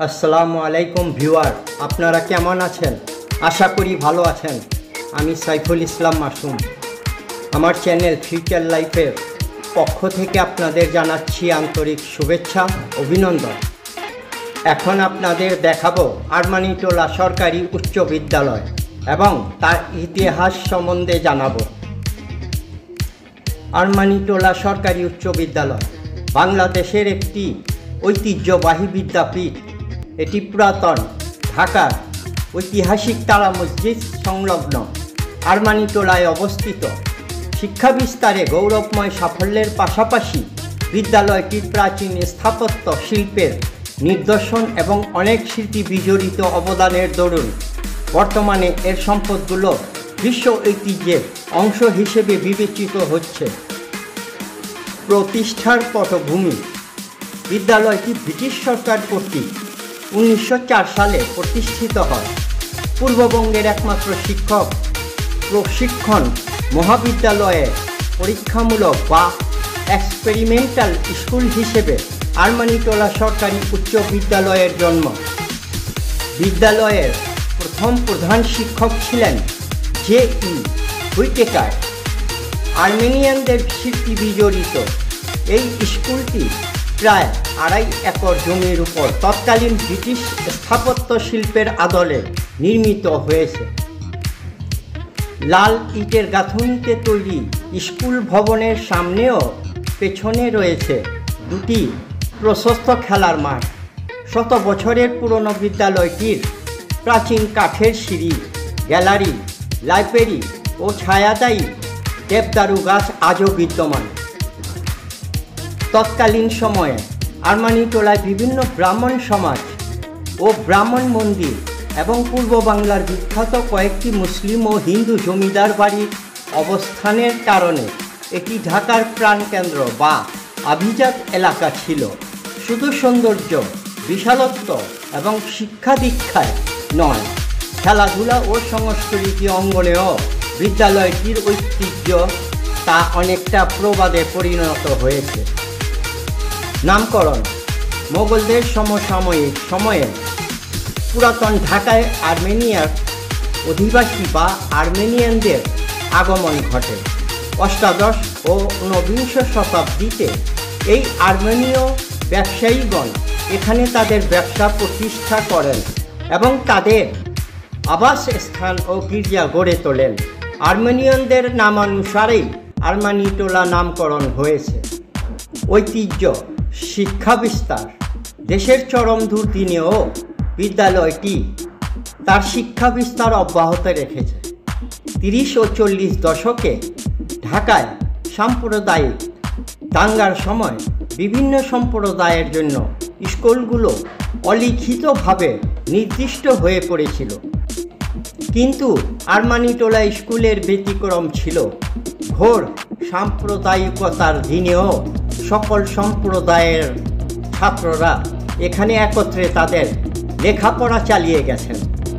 আসসালামু আলাইকুম ভিউয়ার, আপনারা কেমন আছেন? আশা করি ভালো আছেন। আমি সাইফুল ইসলাম মাসুম। আমার চ্যানেল ফিউচার লাইফের পক্ষ থেকে আপনাদের জানাচ্ছি আন্তরিক শুভেচ্ছা, অভিনন্দন। এখন আপনাদের দেখাবো আরমানিটোলা সরকারি উচ্চ বিদ্যালয় এবং তার ইতিহাস সম্বন্ধে জানাবো। আরমানিটোলা সরকারি উচ্চ বিদ্যালয় বাংলাদেশের একটি ঐতিহ্যবাহী বিদ্যাপীঠ। এটি পুরাতন ঢাকার ঐতিহাসিক তারা মসজিদ সংলগ্ন আরমানিটোলায় অবস্থিত। শিক্ষা বিস্তারে গৌরবময় সাফল্যের পাশাপাশি বিদ্যালয়টির প্রাচীন স্থাপত্য শিল্পের নিদর্শন এবং অনেক স্মৃতি বিজড়িত অবদানের দরুন বর্তমানে এর সম্পদগুলো বিশ্ব ঐতিহ্যের অংশ হিসেবে বিবেচিত হচ্ছে। প্রতিষ্ঠার পটভূমি: বিদ্যালয়টি ব্রিটিশ সরকার কর্তৃক 1904 সালে প্রতিষ্ঠিত হয়। পূর্ববঙ্গের একমাত্র শিক্ষক প্রশিক্ষণ মহাবিদ্যালয়ে পরীক্ষামূলক বা এক্সপেরিমেন্টাল স্কুল হিসেবে আরমানিটোলা সরকারি উচ্চ বিদ্যালয়ের জন্ম। বিদ্যালয়ের প্রথম প্রধান শিক্ষক ছিলেন J.E. হুইটেকার। আর্মেনিয়ানদের স্মৃতি বিজড়িত এই স্কুলটি প্রায় 2.5 একর জমির উপর তৎকালীন ব্রিটিশ স্থাপত্য শিল্পের আদলে নির্মিত হয়েছে। লাল ইটের গাঁথুনিতে তৈরি স্কুল ভবনের সামনে ও পেছনে রয়েছে দুটি প্রশস্ত খেলার মাঠ। শত বছরের পুরনো বিদ্যালয়টির প্রাচীন কাঠের সিঁড়ি, গ্যালারি, লাইব্রেরি ও ছায়াদায়ী দেবদারু গাছ আজও বিদ্যমান। তৎকালীন সময়ে আরমানিটোলায় বিভিন্ন ব্রাহ্মণ সমাজ ও ব্রাহ্মণ মন্দির এবং পূর্ব বাংলার বিখ্যাত কয়েকটি মুসলিম ও হিন্দু জমিদার বাড়ির অবস্থানের কারণে এটি ঢাকার প্রাণকেন্দ্র বা আভিজাত এলাকা ছিল। শুধু সৌন্দর্য, বিশালত্ব এবং শিক্ষা দীক্ষায় নয়, খেলাধুলা ও সংস্কৃতি অঙ্গনেও বিদ্যালয়টির ঐতিহ্য তা অনেকটা প্রবাদে পরিণত হয়েছে। নামকরণ: মোগলদের সমসাময়িক সময়ে পুরাতন ঢাকায় আর্মেনিয়ার অধিবাসী বা আর্মেনিয়ানদের আগমন ঘটে। অষ্টাদশ ও ঊনবিংশ শতাব্দীতে এই আর্মেনীয় ব্যবসায়ীগণ এখানে তাদের ব্যবসা প্রতিষ্ঠা করেন এবং তাদের আবাসস্থান ও গির্জা গড়ে তোলেন। আর্মেনিয়ানদের নামানুসারেই আরমানিটোলা নামকরণ হয়েছে। ঐতিহ্য, শিক্ষা বিস্তার: দেশের চরম দুর্দিনেও বিদ্যালয়টি তার শিক্ষা বিস্তার অব্যাহত রেখেছে। 30 ও 40 দশকে ঢাকায় সাম্প্রদায়িক দাঙ্গার সময় বিভিন্ন সম্প্রদায়ের জন্য স্কুলগুলো অলিখিতভাবে নির্দিষ্ট হয়ে পড়েছিল। কিন্তু আরমানিটোলা স্কুলের ব্যতিক্রম ছিল। ঘোর সাম্প্রদায়িকতার দিনেও সকল সম্প্রদায়ের ছাত্ররা এখানে একত্রে তাদের লেখাপড়া চালিয়ে গেছেন।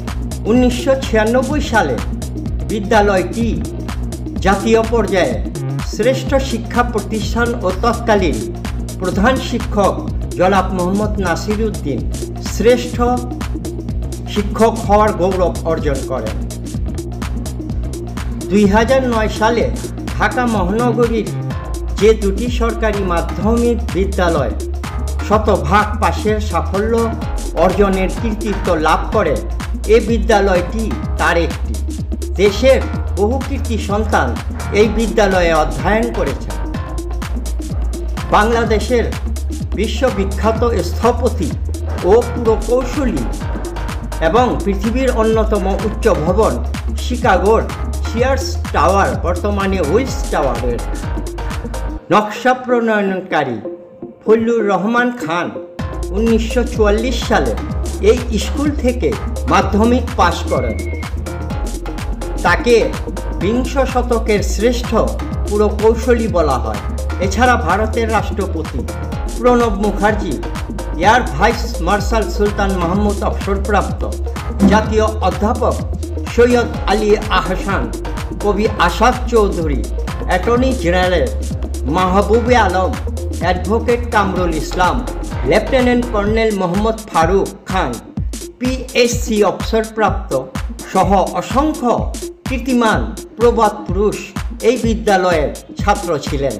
1996 সালে বিদ্যালয়টি জাতীয় পর্যায়ে শ্রেষ্ঠ শিক্ষা প্রতিষ্ঠান ও তৎকালীন প্রধান শিক্ষক জনাব মোহাম্মদ নাসির উদ্দিন শ্রেষ্ঠ শিক্ষক হওয়ার গৌরব অর্জন করেন। 2009 সালে ঢাকা মহানগরীর যে দুটি সরকারি মাধ্যমিক বিদ্যালয় শতভাগ পাশের সাফল্য অর্জনের কৃতিত্ব লাভ করে, এ বিদ্যালয়টি তার একটি। দেশের বহু কৃতি সন্তান এই বিদ্যালয়ে অধ্যয়ন করেছেন। বাংলাদেশের বিশ্ববিখ্যাত স্থপতি ও পুরকৌশলী এবং পৃথিবীর অন্যতম উচ্চ ভবন শিকাগোর সিয়ার্স টাওয়ার বর্তমানে উইলস টাওয়ারের নকশা প্রণয়নকারী ফজলুর রহমান খান 1944 সালে এই স্কুল থেকে মাধ্যমিক পাশ করেন। তাকে বিংশ শতকের শ্রেষ্ঠ পুরকৌশলী বলা হয়। এছাড়া ভারতের রাষ্ট্রপতি Pranab Mukherjee, air vice marshal Sultan Mahmud অবসরপ্রাপ্ত জাতীয় অধ্যাপক সৈয়দ আলী আহসান, কবি Asad Chowdhury, attorney general Mahbube Alam, advocate Kamrul Islam lieutenant colonel Mohammad Faruk Khan PSC অবসরপ্রাপ্ত সহ অসংখ্য কীর্তিমান প্রবাদ পুরুষ এই বিদ্যালয়ের ছাত্র ছিলেন।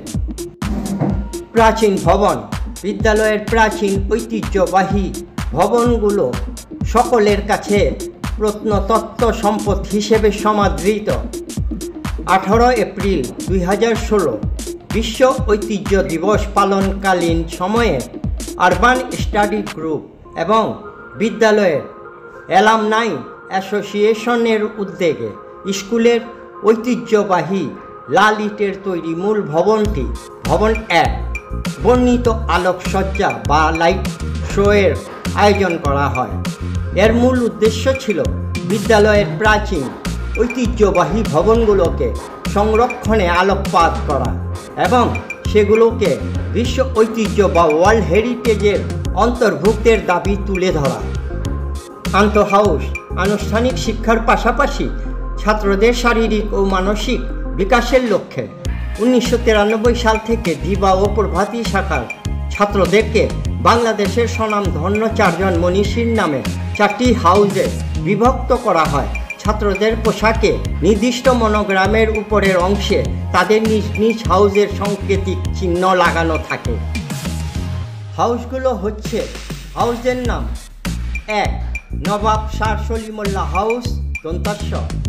প্রাচীন ভবন। বিদ্যালয়ের প্রাচীন ঐতিহ্যবাহী ভবনগুলো সকলের কাছে প্রত্নতত্ত্ব সম্পদ হিসেবে সমাদৃত। 18 এপ্রিল 2016 বিশ্ব ঐতিহ্য দিবস পালনকালীন সময়ে আরবান স্টাডি গ্রুপ এবং বিদ্যালয়ের অ্যালামনাই অ্যাসোসিয়েশনের উদ্যোগে স্কুলের ঐতিহ্যবাহী লাল ইটের তৈরি মূল ভবনটি ভবন 1 বর্ণিত আলোকসজ্জা বা লাইট শোয়ের আয়োজন করা হয়। এর মূল উদ্দেশ্য ছিল বিদ্যালয়ের প্রাচীন ঐতিহ্যবাহী ভবনগুলোকে সংরক্ষণে আলোকপাত করা এবং সেগুলোকে বিশ্ব ঐতিহ্য বা ওয়ার্ল্ড হেরিটেজের অন্তর্ভুক্তের দাবি তুলে ধরা। আন্তঃহাউস। আনুষ্ঠানিক শিক্ষার পাশাপাশি ছাত্রদের শারীরিক ও মানসিক বিকাশের লক্ষ্যে 1993 সাল থেকে দিবা ও প্রভাতী শাখার ছাত্রদেরকে বাংলাদেশের স্বনামধন্য 4 জন মনীষীর নামে 4টি হাউজে বিভক্ত করা হয়। ছাত্রদের পোশাকে নির্দিষ্ট মনোগ্রামের উপরের অংশে তাদের নিজ নিজ হাউজের সাংকেতিক চিহ্ন লাগানো থাকে। হাউসগুলো হচ্ছে, হাউসের নাম: 1 নবাব শাহ সলিমুল্লাহ হাউস দন্তাস্য,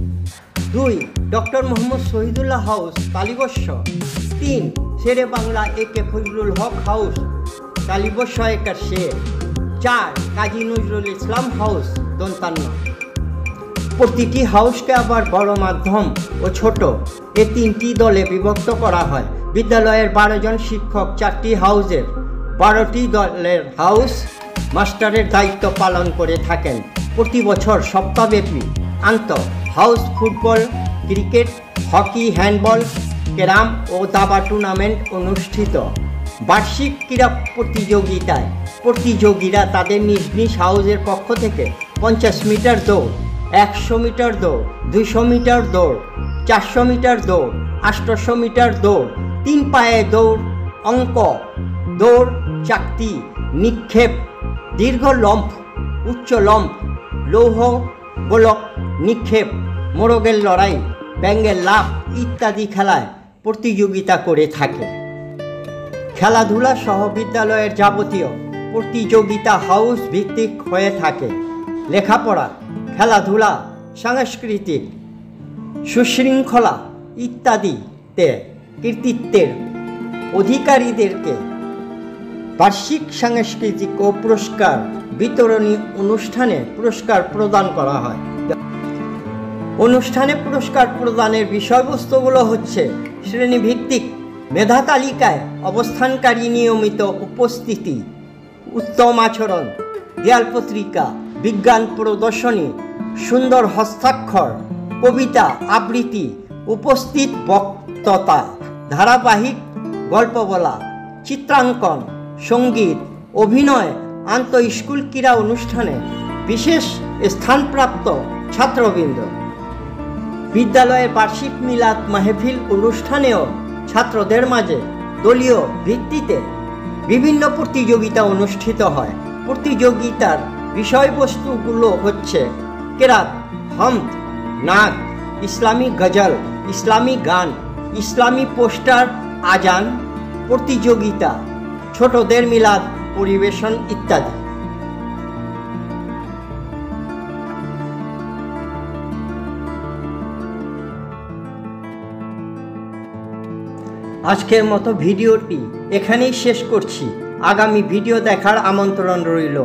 2 ডক্টর মোহাম্মদ শহীদুল্লাহ হাউস তালিবস্য, 3 শেরে বাংলা AK ফজলুল হক হাউস তালিবস্য একার শের, 4 কাজী নজরুল ইসলাম হাউস দন্তান্ন। প্রতিটি হাউসকে আবার বড়, মাধ্যম ও ছোট এই 3টি দলে বিভক্ত করা হয়। বিদ্যালয়ের 12 জন শিক্ষক 4টি হাউসের 12টি দলের হাউস মাস্টারের দায়িত্ব পালন করে থাকেন। প্রতি বছর সপ্তাহব্যাপী house football, cricket, hockey, handball, carrom ও দাবা টুর্নামেন্ট অনুষ্ঠিত। বার্ষিক ক্রীড়া প্রতিযোগিতায় প্রতিযোগীরা তাদের নিজ নিজ হাউসের পক্ষ থেকে 50 মিটার দৌড়, 100 মিটার দৌড়, 200 মিটার দৌড়, 400 মিটার দৌড়, 800 মিটার দৌড়, 3 পায়ে দৌড়, অঙ্ক দৌড়, চাকতি, নিক্ষেপ, দীর্ঘ লম্ফ, উচ্চ লম্ফ, লৌহ গোলক নিক্ষেপ, মোরগের লড়াই, ব্যাঙের লাফ ইত্যাদি খেলায় প্রতিযোগিতা করে থাকে। খেলাধুলা সহ বিদ্যালয়ের যাবতীয় প্রতিযোগিতা হাউস ভিত্তিক হয়ে থাকে। লেখাপড়া, খেলাধুলা, সাংস্কৃতিক, সুশৃঙ্খলা ইত্যাদিতে কৃতিত্বের অধিকারীদেরকে বার্ষিক সাংস্কৃতিক ও পুরস্কার বিতরণী অনুষ্ঠানে পুরস্কার প্রদান করা হয়। অনুষ্ঠানে পুরস্কার প্রদানের বিষয়বস্তুগুলো হচ্ছে: শ্রেণীভিত্তিক মেধা তালিকায় অবস্থানকারী নিয়মিত উপস্থিতি, উত্তম আচরণ, দেয়াল পত্রিকা, বিজ্ঞান প্রদর্শনী, সুন্দর হস্তাক্ষর, কবিতা আবৃত্তি, উপস্থিত বক্তৃতা, ধারাবাহিক গল্প বলা, চিত্রাঙ্কন, সঙ্গীত, অভিনয়, আন্তঃস্কুল ক্রীড়া অনুষ্ঠানে বিশেষ স্থানপ্রাপ্ত ছাত্রবৃন্দ। বিদ্যালয়ের বার্ষিক মিলাদ মাহফিল অনুষ্ঠানেও ছাত্রদের মাঝে দলীয় ভিত্তিতে বিভিন্ন প্রতিযোগিতা অনুষ্ঠিত হয়। প্রতিযোগিতার বিষয়বস্তুগুলো হচ্ছে: কেরাত, হামদ, নাত, ইসলামী গজল, ইসলামী গান, ইসলামী পোস্টার, আজান প্রতিযোগিতা, ছোটদের মিলাদ পরিবেশন ইত্যাদি। আজকের মতো ভিডিওটি এখানেই শেষ করছি। আগামী ভিডিও দেখার আমন্ত্রণ রইল।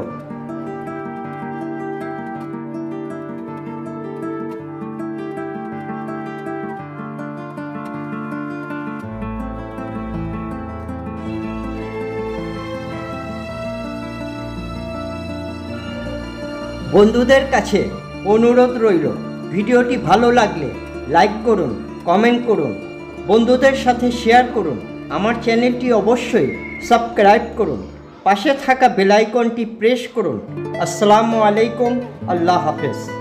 বন্ধুদের কাছে অনুরোধ রইল, ভিডিওটি ভালো লাগলে লাইক করুন, কমেন্ট করুন, বন্ধুদের সাথে শেয়ার করুন। আমার চ্যানেলটি অবশ্যই সাবস্ক্রাইব করুন, পাশে থাকা বেল আইকনটি প্রেস করুন। আসসালামু আলাইকুম, আল্লাহ হাফেজ।